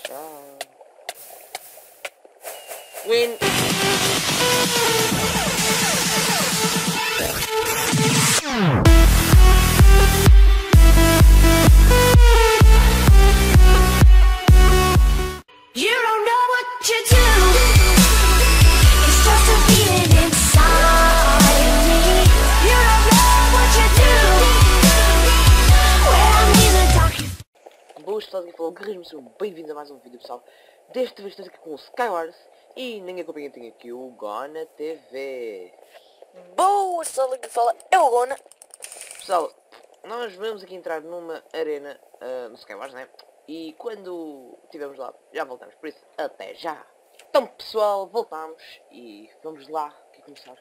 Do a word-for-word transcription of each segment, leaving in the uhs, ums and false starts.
Tchau. Win. Boas pessoal, aqui falou Guerreiros, sejam bem-vindos a mais um vídeo, pessoal. Desta vez estamos aqui com o Skywars e ninguém acompanha, tem aqui o Gona T V. Boas pessoal, aqui fala é o Gona. Pessoal, nós vamos aqui entrar numa arena uh, no Skywars, né? E quando estivermos lá, já voltamos, por isso, até já. Então pessoal, voltamos e vamos lá, aqui começar.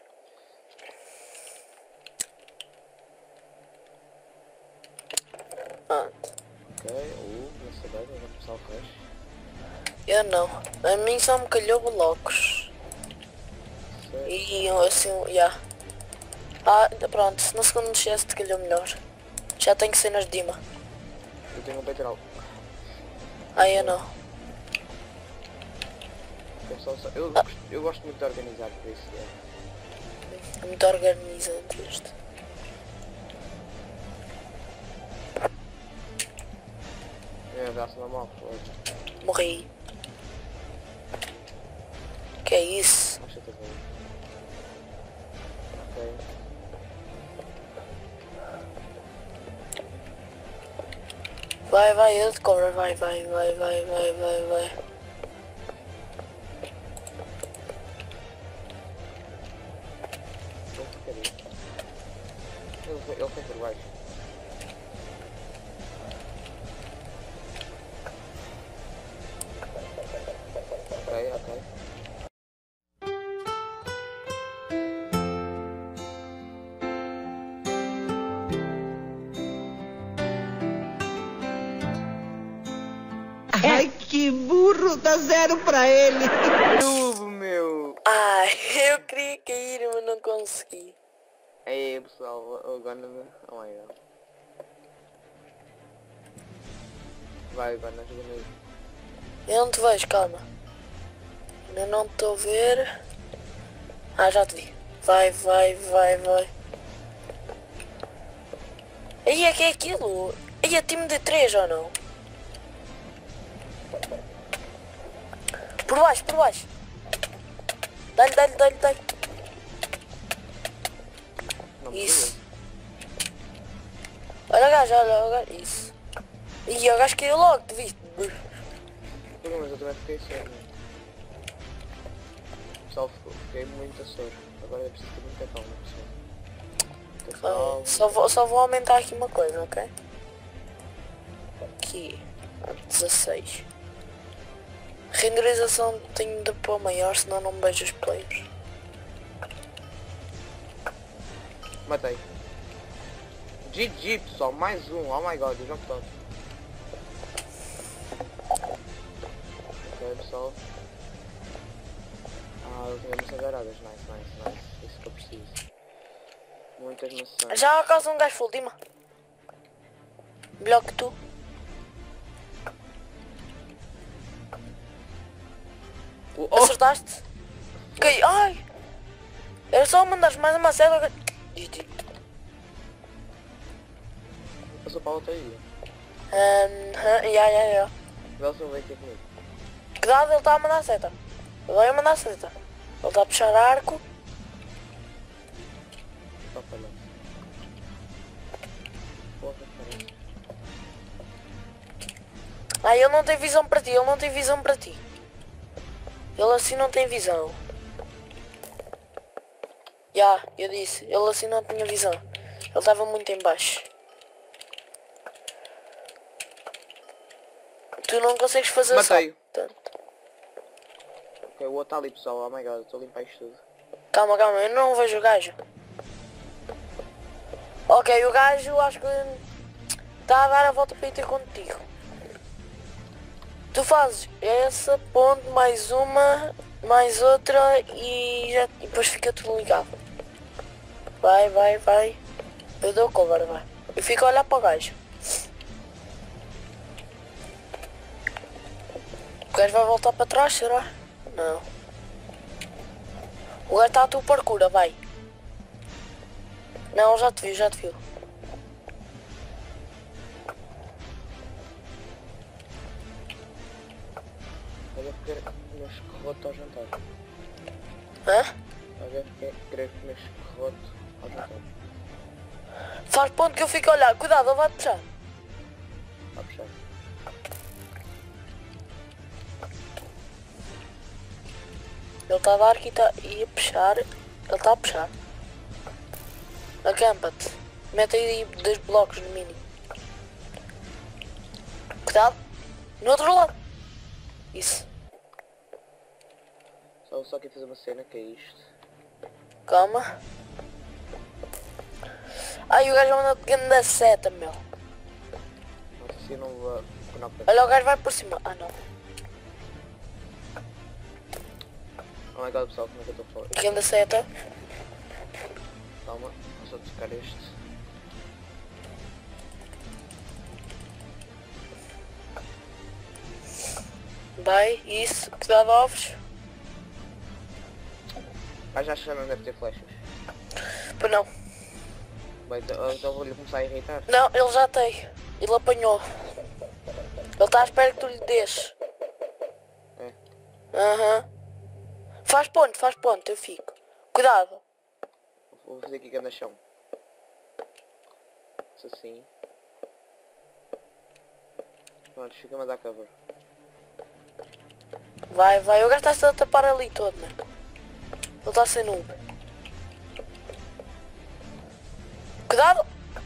Ah. Ok, uh, não sei bem, vamos começar o rush. Eu não, a mim só me calhou blocos. Certo. E eu assim, já. Yeah. Ah, pronto, no segundo chest calhou melhor. Já tenho cenas de Dima. Eu tenho um petrol. Ah, eu não. Eu, só, só, eu, Ah. eu gosto muito de organizar, por isso é. Muito organizado isto. É abraço normal, pode. Morri. Que é isso? Acho que bem. Ok. Vai, vai, eu te cobro, vai, vai, vai, vai, vai, vai, vai. Ele foi, ele foi por baixo. Ok, ok. Ai, que burro, dá zero pra ele. Tudo, meu! Ai, eu queria cair, mas não consegui. Aí, pessoal, agora... Oh my god. Vai, agora, ajuda aí. Eu não te vejo, calma. Eu não te estou a ver. Ah, já te vi. Vai, vai, vai, vai. Aí é que é aquilo? Aí é time de três ou não? Por baixo, por baixo. Dá-lhe, dá-lhe, dá-lhe, dá-lhe. Não Isso. Olha o gajo, olha o gajo. Isso. E o gajo caiu logo, te viste? precisa. Mas eu também fiquei sério. Pessoal, fiquei muito a soro. Agora é preciso ter muita calma, pessoal. Muita calma. Só vou, só vou aumentar aqui uma coisa, ok? Aqui. dezasseis. Renderização tenho de pôr maior, senão não me vejo os players. Matei. G G, pessoal, mais um. Oh my god, o jogo todo. Ok, pessoal. Ah, eu tenho maçãs douradas. Nice, nice, nice. Isso que eu preciso. Muitas maçãs. Já causa um gajo full, Dima. Melhor que tu. Oh, oh. Acertaste? Cai. Ai! Era só mandares mais uma célula. G G. Passou para a outra ilha. Um, ya, ya, ya. Nelson veio ter comigo. Cuidado, ele está a mandar seta. Ele vai a mandar seta. Ele está a puxar arco. Só para lá. Porra, caralho. Ah, ele não tem visão para ti, ele não tem visão para ti. Ele assim não tem visão. Já, eu disse, ele assim não tinha visão. Ele estava muito em baixo. Tu não consegues fazer Matei. Tanto. Ok, o outro está ali, pessoal. Oh my god, estou a limpar isto tudo. Calma, calma, eu não vejo o gajo. Ok, o gajo acho que está a dar a volta para ir ter contigo. Tu fazes essa ponte, mais uma, mais outra e, já, e depois fica tudo ligado. Vai, vai, vai. Eu dou cover, vai. Eu fico a olhar para o gajo. gajo vai voltar para trás, será? Não. O gajo está à tua procura, vai. Não, já te viu, já te viu. Olha porque comer escorroto ao jantar. Hã? Olha porque querer comer escorroto ao jantar. Faz ponto que eu fico a olhar. Cuidado, ele vai puxar. Está a puxar. Ele está a dar aqui tá, e a puxar. Ele está a puxar. Acampa-te. Mete aí dois blocos no mínimo. Cuidado. No outro lado. Isso. Só, só queria fazer uma cena que é isto. Calma. Ai, o gajo anda pegando da seta, meu. Não sei se eu não vou... Olha, o gajo vai por cima. Ah, não. Oh my god, pessoal, como é que eu estou a falar? Pegando da seta. Calma, vou só tocar este. Vai, isso. Cuidado, ovos. Ah, já acho que já não deve ter flechas. Pois não. Bem, então, então vou-lhe começar a irritar. Não, ele já tem. Ele apanhou. Ele está à espera que tu lhe deixes. É. Aham. Uhum. Faz ponto, faz ponto, eu fico. Cuidado. Vou fazer aqui ganda chão. Isso assim. Pronto, fica-me a dar cover. Vai, vai. O gajo está-se a tapar ali todo, né? Ele está sem noob. Cuidado!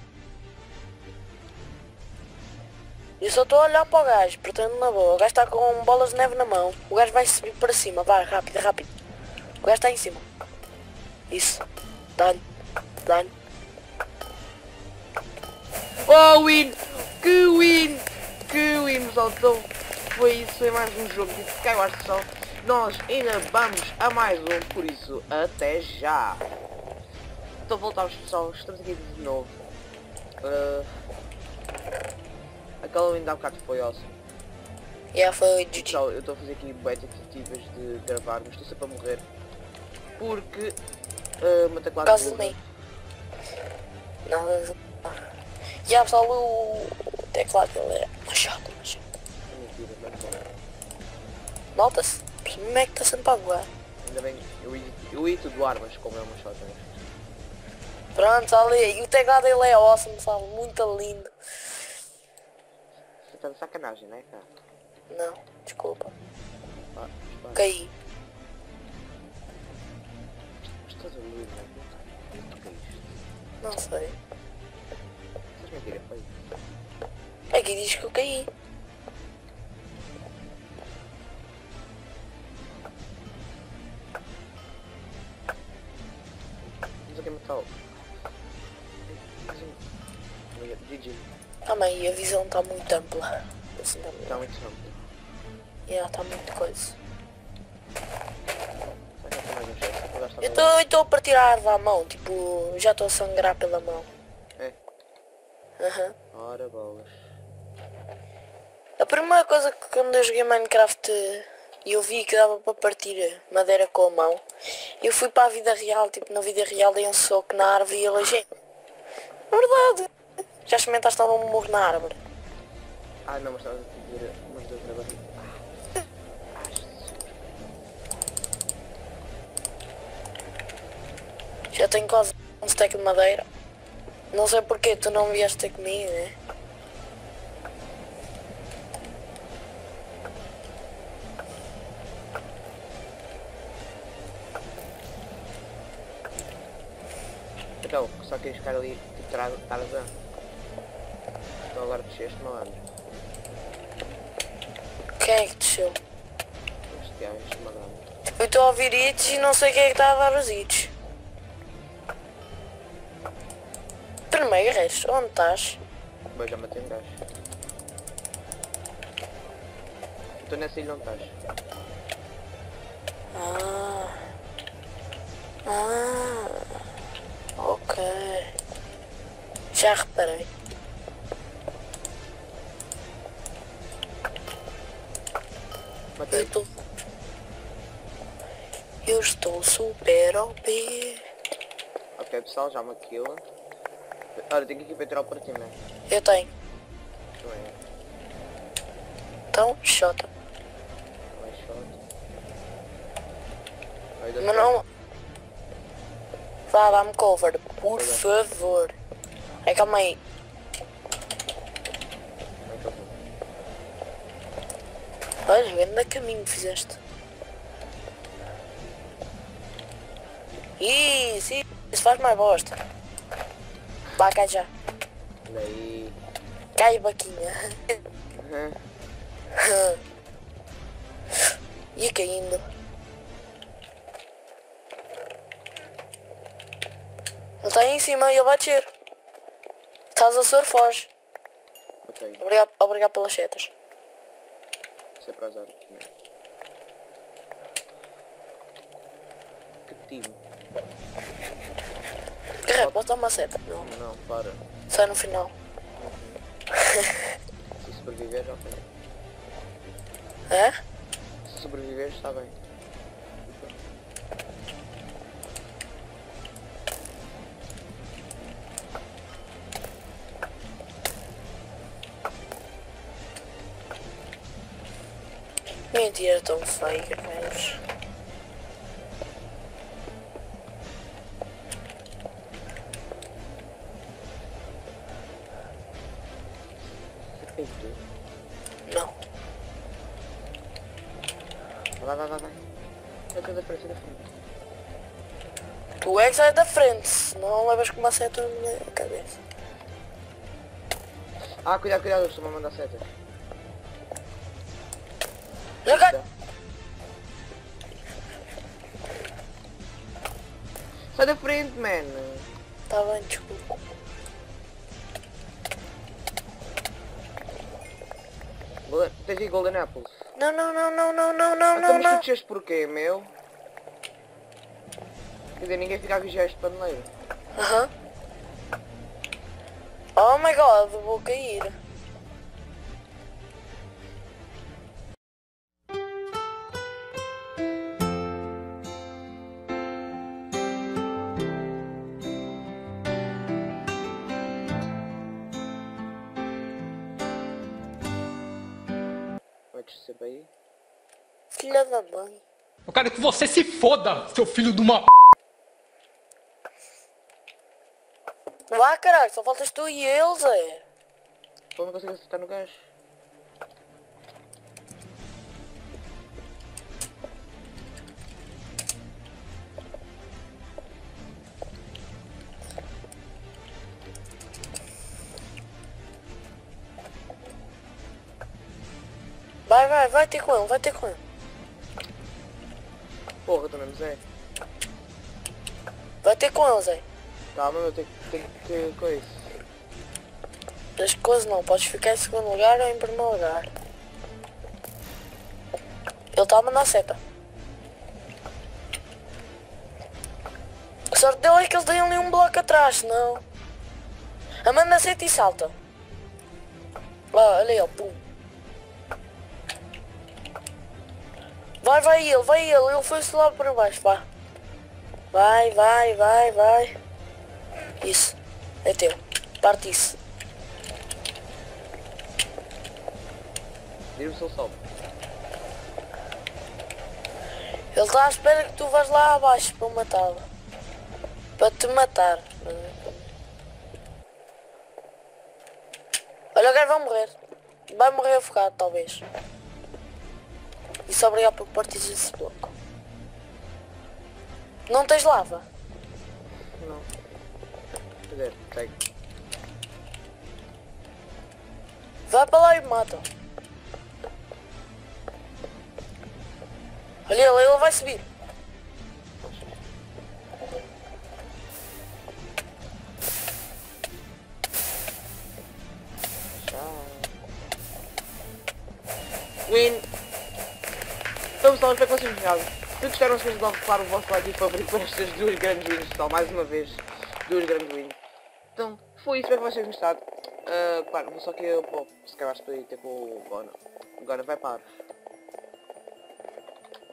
Eu só estou a olhar para o gajo, portanto na boa. O gajo está com bolas de neve na mão. O gajo vai subir para cima. Vai, rápido, rápido. O gajo está em cima. Isso. Dá-lhe. Dá-lhe. Oh, win! Que win! Que win, pessoal! Então foi isso, foi mais um jogo de Skyward, pessoal. Nós ainda vamos a mais um, por isso, até já! Então voltamos, pessoal, estamos aqui de novo. Uh, aquela win da bocado foi awesome. Já foi G G. Pessoal, eu estou a fazer aqui bué tentativas de gravar, mas estou sempre a morrer. Porque uh, uma teclado Por causa de burra. mim. Nada. Já pessoal, o teclado dele é machado, machado. Mentira, não é. Nota-se. Como é que está sempre a voar? Ainda bem, eu ia, eu ia tudo armas, como é uma shot. Pronto, ali. E o teclado dele é awesome, sabe? Muito lindo. Você está de sacanagem, né, cara? Não, desculpa. Ah, espera. Caí. Estás a ler, né? O que é isto? Não sei. Estás mentira, foi? Aqui diz que eu caí. Mas aqui é metal. G G. Calma aí, a visão está muito ampla. Assim, tá Está muito rápido. yeah, está muito coisa. Será que tem mais um chefe? Vou gastar Eu mais estou a partir a árvore à mão, tipo, já estou a sangrar pela mão. um. É. Aham. Ora bolas. A primeira coisa que quando eu joguei Minecraft e eu vi que dava para partir madeira com a mão, eu fui para a vida real, tipo na vida real dei um soco na árvore e elogiei. Verdade! Já experimentaste dar um murro na árvore? Ah não, mas estava a dizer umas duas na barriga. Ah, Jesus. Já tenho quase um stack de madeira. Não sei porque tu não vieste ter comigo, né? Então, só queres ficar ali, tipo, Tarzan. Então agora desceste malandro. Quem é que desceu? Este gajo, este malandro. Eu estou a ouvir hits e não sei quem é que está a dar os hits. Primeiro, resto, onde estás? Bem, já matei um gajo. Estou nessa ilha onde estás. Ah. Ah. Ok. Já reparei. Matei Eu estou... Eu estou super O P. Ok, pessoal, já uma kill. Olha, tenho aqui para tirar o partido, né? Eu tenho. Também. Então, shota. Vai shot. Vai dar Mas certo. não... Vá, dá-me cover, por Vai dar. favor. É, calma aí. Vai que eu vou. Olha, grande caminho fizeste. Isso, isso faz mais bosta. Vá, cai já. Daí. Cai, baquinha. Uhum. E caindo. Ele está aí em cima e ele vai descer. Estás a ser, foge. Ok, Obrigado, obrigado pelas setas. isso é para azar aqui, né? Que time? Carrega, posso dar uma seta? Não. Não, para. Sai no final. Se sobreviver, já foi. É? Se sobreviver, está bem. Mentira tão feia, velhos. Tem tudo. Não. Vai, vai, vai, vai. Eu quero da frente, da frente. Tu é que sai da frente, senão levas com uma seta na cabeça. Ah, cuidado, cuidado, eu estou a mandar setas. Já cai! Sai da frente, man. Tá bem, desculpa. Golden... Tens aí Golden Apples? Não, não, não, não, não, não, não, Então, não, mas tu não. desceste porquê, meu? Quer dizer, ninguém fica a vigiar este paneleiro. Aham. Oh my god, vou cair. Vai descer para aí. Filha da mãe. Eu quero que você se foda, seu filho de uma... Vá, caralho, só faltas tu e ele, Zé. Pô, não consigo acertar no gajo. Vai, vai, vai ter com ele, vai ter com ele. Porra, também não sei. Vai ter com ele, Zé. Calma, eu tenho, tenho que coisa. Das coisas não, podes ficar em segundo lugar ou em primeiro lugar. Ele está a mandar seta. A sorte dele é que eles têm ali um bloco atrás, senão... A manda seta e salta. Lá, olha ele, pum. Vai, vai ele, vai ele, ele foi-se lá para baixo, vá. Vai, vai, vai, vai. Isso, é teu. Parte isso. Diz-me se ele sobe. Ele está à espera que tu vás lá abaixo para matá-lo. Para te matar. Olha, o gajo vai morrer. Vai morrer afogado, talvez. Isso obrigado por partires esse bloco. Não tens lava? Não. Quer dizer, pega. Vai para lá e mata. Olha ele, ele vai subir. Win! Então pessoal, espero que vocês tenham gostado. Se gostaram, se de ocupar o vosso like favorito para estas duas grandes wins, pessoal. Mais uma vez, duas grandes wins. Então, foi isso, espero que vocês tenham gostado. Uh, claro, vou só que eu, pô, se calhar podia ter com o Gona. O Gona vai para.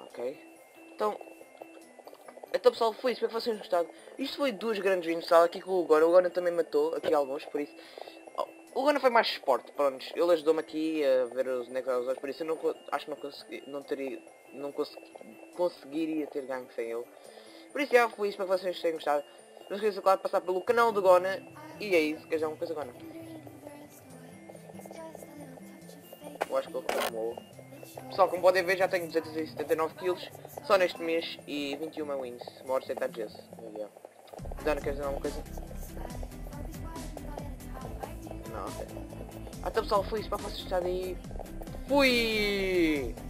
Ok. Então... Então pessoal, foi isso, espero que vocês tenham gostado. Isto foi duas grandes wins, pessoal, aqui com o Gona. O Gona também matou aqui alguns, por isso... O Gona foi mais esporte, pronto. Ele ajudou-me aqui a ver os necros, por isso eu não, acho que não consegui, não teria, não consegui, conseguiria ter ganho sem ele. Por isso já foi isso, espero que vocês tenham gostado. Não se esqueçam, claro, de passar pelo canal do Gona. E é isso, quer dizer, uma coisa Gona. Eu acho que ele acabou. Pessoal, como podem ver, já tenho duzentos e setenta e nove quilos só neste mês e vinte e uma wins. Moro cem vezes. Dona, quer dizer alguma coisa? Não, ok. Então pessoal, foi isso para vocês estarem aí. Fui!